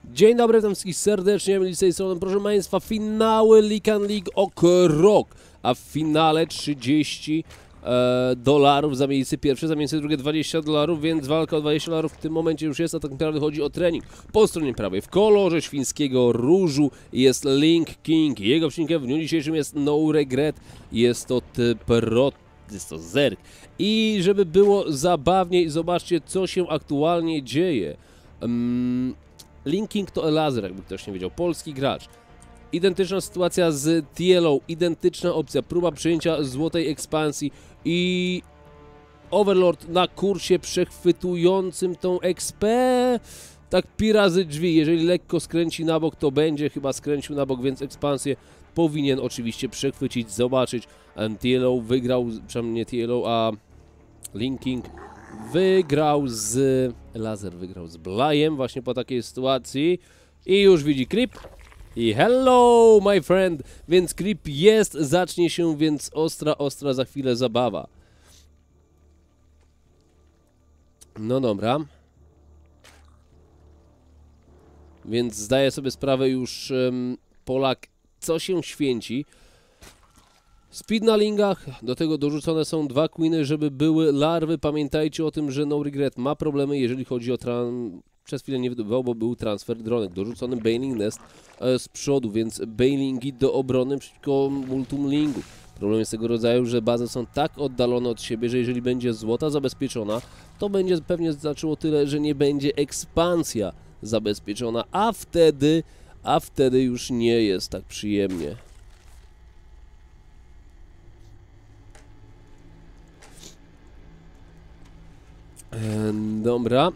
Dzień dobry, witam wszystkich serdecznie, z tej strony, proszę Państwa, finały Lican League o krok, a w finale 30 dolarów za miejsce pierwsze, za miejsce drugie 20 dolarów, więc walka o 20 dolarów w tym momencie już jest, a tak naprawdę chodzi o trening. Po stronie prawej w kolorze świńskiego różu jest Link King, jego przeciwnikiem w dniu dzisiejszym jest No Regret, jest to Zerg. I żeby było zabawniej, zobaczcie, co się aktualnie dzieje. Link King to Elazer, jakby ktoś nie wiedział, polski gracz. Identyczna sytuacja z TLO, identyczna opcja, próba przyjęcia złotej ekspansji i Overlord na kursie przechwytującym tą expę. Tak pi razy drzwi, jeżeli lekko skręci na bok, to będzie chyba skręcił na bok, więc ekspansję powinien oczywiście przechwycić, zobaczyć. TLO wygrał, przynajmniej nie TLO, a Link King wygrał z... Lazer wygrał z Blajem właśnie po takiej sytuacji. I już widzi creep. I hello, my friend. Więc creep jest, zacznie się więc ostra za chwilę zabawa. No dobra. Więc zdaje sobie sprawę już Polak, co się święci. Speed na lingach, do tego dorzucone są dwa queeny, żeby były larwy. Pamiętajcie o tym, że No Regret ma problemy, jeżeli chodzi o przez chwilę nie wydobywał, bo był transfer dronek. Dorzucony Bailing Nest z przodu, więc bailingi do obrony przeciwko multum lingu. Problem jest tego rodzaju, że bazy są tak oddalone od siebie, że jeżeli będzie złota zabezpieczona, to będzie pewnie znaczyło tyle, że nie będzie ekspansja zabezpieczona, a wtedy już nie jest tak przyjemnie. Dobra.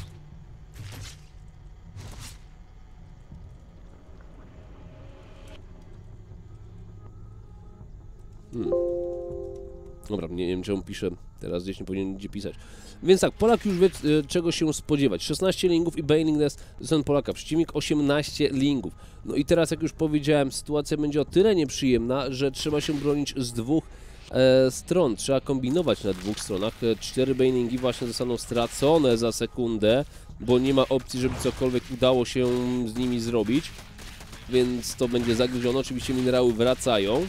Dobra, nie wiem czemu piszę, teraz gdzieś nie powinien gdzie pisać. Więc tak, Polak już wie czego się spodziewać. 16 lingów i Bailing Nest to są Polaka, przeciwnik 18 lingów. No i teraz jak już powiedziałem, sytuacja będzie o tyle nieprzyjemna, że trzeba się bronić z dwóch stron. Trzeba kombinować na dwóch stronach. 4 bailingi właśnie zostaną stracone za sekundę, bo nie ma opcji, żeby cokolwiek udało się z nimi zrobić. Więc to będzie zagryzione. Oczywiście minerały wracają.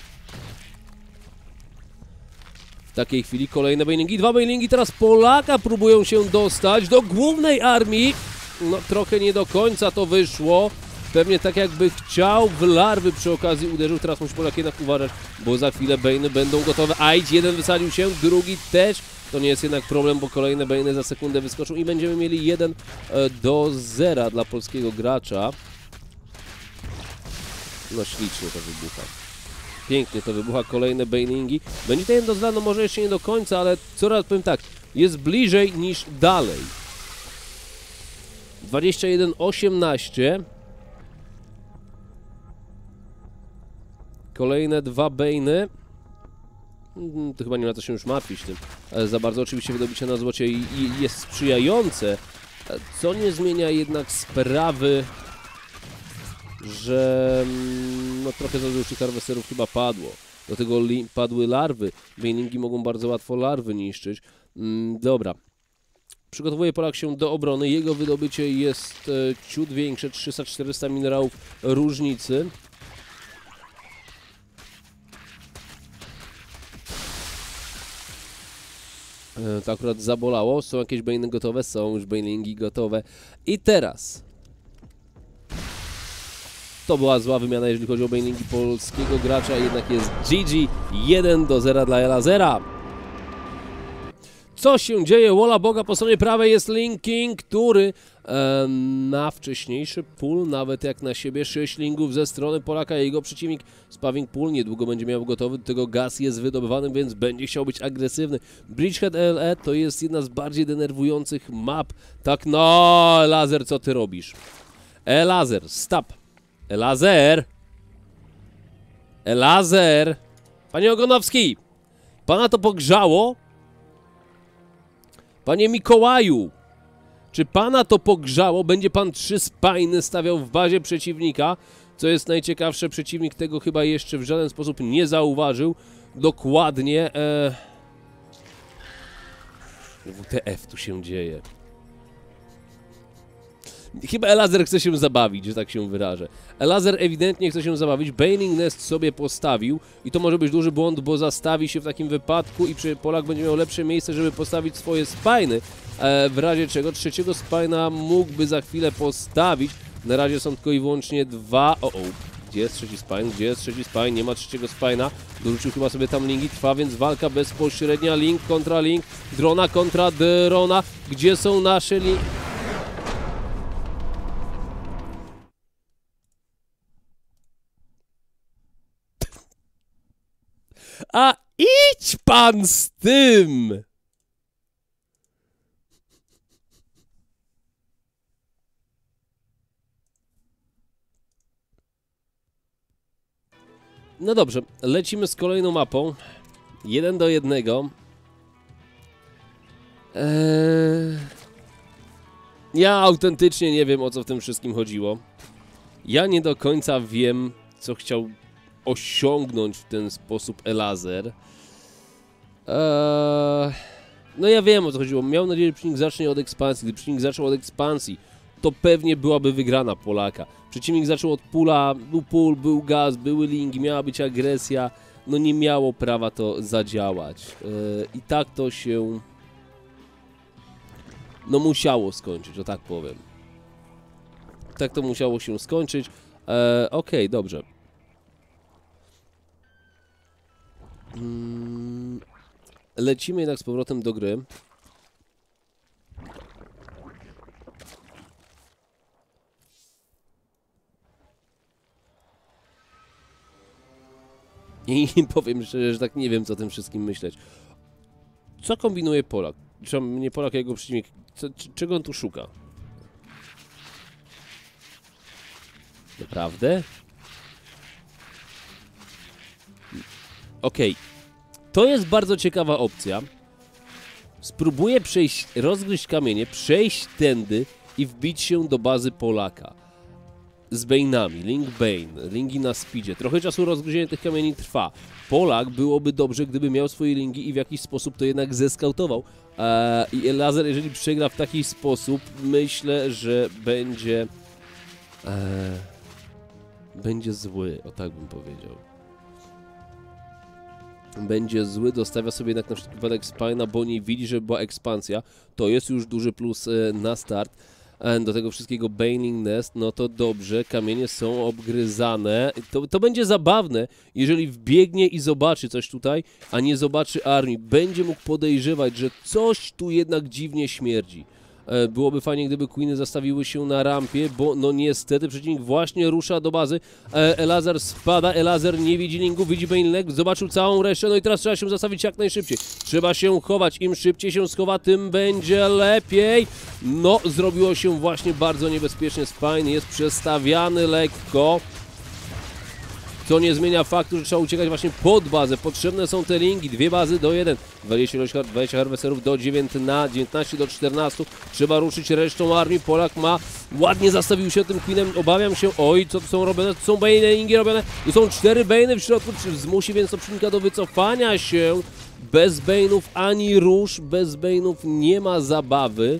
W takiej chwili kolejne bailingi. Dwa bailingi teraz Polaka próbują się dostać do głównej armii. No trochę nie do końca to wyszło. Pewnie tak jakby chciał, w larwy przy okazji uderzył. Teraz musi Polak jednak uważać, bo za chwilę bainy będą gotowe. Ajdź, jeden wysadził się, drugi też. To nie jest jednak problem, bo kolejne bainy za sekundę wyskoczą i będziemy mieli 1-0 dla polskiego gracza. No ślicznie to wybucha. Pięknie to wybucha, kolejne bailingi. Będzie to 1-0, no może jeszcze nie do końca, ale coraz, powiem tak, jest bliżej niż dalej. 21-18. Kolejne dwa bainy. To chyba nie ma co się już martwić tym za bardzo. Oczywiście wydobycie na złocie jest sprzyjające, co nie zmienia jednak sprawy, że no, trochę za dużo harwesterów chyba padło. Do tego padły larwy. Bailingi mogą bardzo łatwo larwy niszczyć. Dobra. Przygotowuje Polak się do obrony. Jego wydobycie jest ciut większe, 300-400 minerałów różnicy. To akurat zabolało. Są jakieś bainy gotowe? Są już bailingi gotowe. I teraz to była zła wymiana, jeżeli chodzi o bailingi polskiego gracza. Jednak jest GG. 1-0 dla Elazera. Co się dzieje? Wola Boga po stronie prawej jest Link King, który na wcześniejszy pool, nawet jak na siebie, 6 lingów ze strony Polaka. Jego przeciwnik Spawing Pool niedługo będzie miał gotowy, do tego gaz jest wydobywany, więc będzie chciał być agresywny. Bridgehead LE to jest jedna z bardziej denerwujących map. Tak, no, Elazer, co ty robisz? Elazer, stop. Elazer! Elazer! Panie Ogonowski! Pana to pogrzało? Panie Mikołaju, czy pana to pogrzało? Będzie pan 3 spajny stawiał w bazie przeciwnika, co jest najciekawsze, przeciwnik tego chyba jeszcze w żaden sposób nie zauważył. Dokładnie. WTF tu się dzieje. Chyba Elazer chce się zabawić, że tak się wyrażę. Elazer ewidentnie chce się zabawić, Baneling Nest sobie postawił i to może być duży błąd, bo zastawi się w takim wypadku i Polak będzie miał lepsze miejsce, żeby postawić swoje spajny. W razie czego trzeciego spajna mógłby za chwilę postawić. Na razie są tylko i wyłącznie dwa... Gdzie jest trzeci spine? Gdzie jest trzeci spine? Nie ma trzeciego spina. Dorzucił chyba sobie tam linki. Trwa więc walka bezpośrednia. Link kontra link. Drona kontra drona. Gdzie są nasze linki? A idź pan z tym! No dobrze, lecimy z kolejną mapą. 1 do 1. Ja autentycznie nie wiem, o co w tym wszystkim chodziło. Ja nie do końca wiem, co chciał osiągnąć w ten sposób Elazer. No ja wiem, o co chodziło. Miał nadzieję, że przeciwnik zacznie od ekspansji. Gdy przeciwnik zaczął od ekspansji, to pewnie byłaby wygrana Polaka. Przeciwnik zaczął od pula, był pul, był gaz, były linki, miała być agresja. No nie miało prawa to zadziałać. I tak to się... No musiało skończyć, o tak powiem. Tak to musiało się skończyć. Okej, dobrze. Lecimy jednak z powrotem do gry. I powiem szczerze, że tak nie wiem, co o tym wszystkim myśleć. Co kombinuje Polak? Czy nie Polak, a jego przeciwnik? Czego on tu szuka? Naprawdę? Okej. To jest bardzo ciekawa opcja. Spróbuję przejść, rozgryźć kamienie, przejść tędy i wbić się do bazy Polaka. Z Bane'ami, Link Bane, linki na speedzie. Trochę czasu rozgryzienie tych kamieni trwa. Polak byłoby dobrze, gdyby miał swoje linki i w jakiś sposób to jednak zeskautował. I Elazer, jeżeli przegra w taki sposób, myślę, że będzie... będzie zły, o tak bym powiedział. Będzie zły, dostawia sobie jednak na przykład wypadek spina, bo nie widzi, że była ekspansja. To jest już duży plus na start. Do tego wszystkiego Baneling Nest, no to dobrze, kamienie są obgryzane. To będzie zabawne, jeżeli wbiegnie i zobaczy coś tutaj, a nie zobaczy armii. Będzie mógł podejrzewać, że coś tu jednak dziwnie śmierdzi. Byłoby fajnie, gdyby Queeny zastawiły się na rampie, bo no niestety przeciwnik właśnie rusza do bazy. Elazer spada, Elazer nie widzi linku, widzi Baneling, zobaczył całą resztę, no i teraz trzeba się zastawić jak najszybciej. Trzeba się chować, im szybciej się schowa, tym będzie lepiej. No, zrobiło się właśnie bardzo niebezpiecznie, Spine jest przestawiany lekko. Co nie zmienia faktu, że trzeba uciekać właśnie pod bazę. Potrzebne są te linki, 2 bazy do 1. 20 harvesterów do 19 do 14. Trzeba ruszyć resztą armii. Polak ma, ładnie zastawił się tym Queenem. Obawiam się, oj, co tu są robione? Tu są Bane'ingi robione. Tu są 4 Bane'y w środku. Zmusi więc to przeciwnika do wycofania się. Bez Bane'ów ani rusz. Bez Bane'ów nie ma zabawy.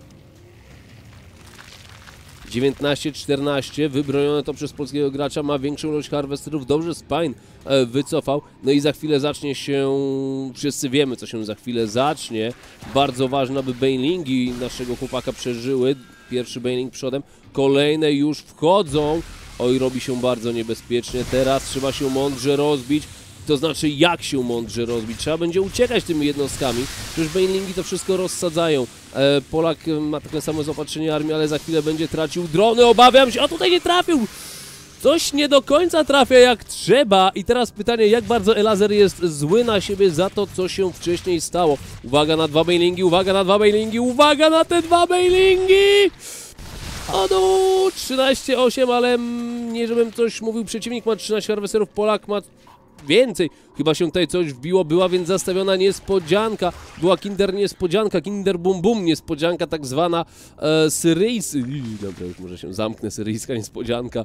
19-14, wybronione to przez polskiego gracza, ma większą ilość harvesterów, dobrze Spine wycofał, no i za chwilę zacznie się, wszyscy wiemy co się za chwilę zacznie, bardzo ważne, aby Banelingi naszego chłopaka przeżyły, pierwszy Baneling przodem, kolejne już wchodzą, oj robi się bardzo niebezpiecznie, teraz trzeba się mądrze rozbić, to znaczy jak się mądrze rozbić, trzeba będzie uciekać tymi jednostkami, przecież Banelingi to wszystko rozsadzają. Polak ma takie samo zaopatrzenie armii, ale za chwilę będzie tracił drony, obawiam się, a tutaj nie trafił! Coś nie do końca trafia jak trzeba i teraz pytanie, jak bardzo Elazer jest zły na siebie za to, co się wcześniej stało. Uwaga na 2 Banelingi, uwaga na 2 Banelingi, uwaga na te 2 Banelingi! O no, 13-8, ale nie żebym coś mówił, przeciwnik ma 13 harvesterów, Polak ma więcej. Chyba się tutaj coś wbiło, była więc zastawiona niespodzianka. Była Kinder niespodzianka, Kinder Bum Bum niespodzianka, tak zwana syryjska. Dobra, już może się zamknę, syryjska niespodzianka.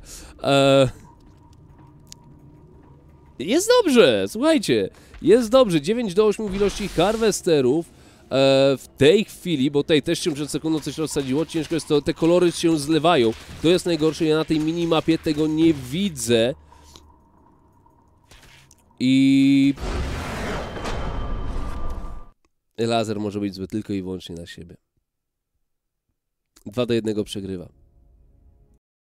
Jest dobrze, słuchajcie. Jest dobrze, 9 do 8 w ilości harvesterów. w tej chwili, bo tutaj też się przed sekundą coś rozsadziło, ciężko jest to, te kolory się zlewają. To jest najgorsze, ja na tej minimapie tego nie widzę. I laser może być zły tylko i wyłącznie na siebie. 2-1 przegrywa.